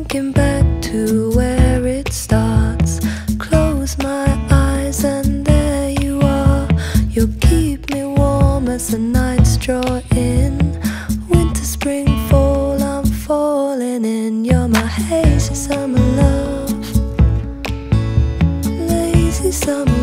thinking back to where it starts. Close my eyes and there you are. You keep me warm as the nights draw in. Winter, spring, fall, I'm falling in. You're my hazy summer love, lazy summer